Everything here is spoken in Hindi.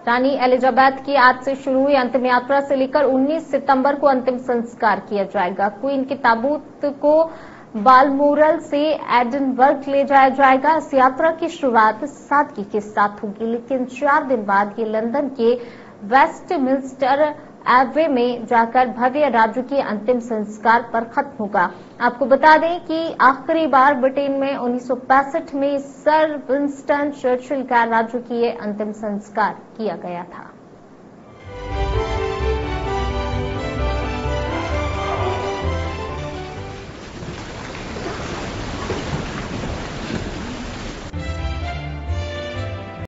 रानी एलिजाबेथ की आज से शुरू हुई अंतिम यात्रा से लेकर 19 सितंबर को अंतिम संस्कार किया जाएगा। क्वीन के ताबूत को बालमोरल से एडिनबर्ग ले जाया जाएगा। इस यात्रा की शुरुआत सादगी के साथ होगी, लेकिन 4 दिन बाद ये लंदन के वेस्टमिंस्टर एबे में जाकर भव्य राजकीय अंतिम संस्कार पर खत्म होगा। आपको बता दें कि आखिरी बार ब्रिटेन में 1965 में सर विंस्टन चर्चिल का राजकीय अंतिम संस्कार किया गया था।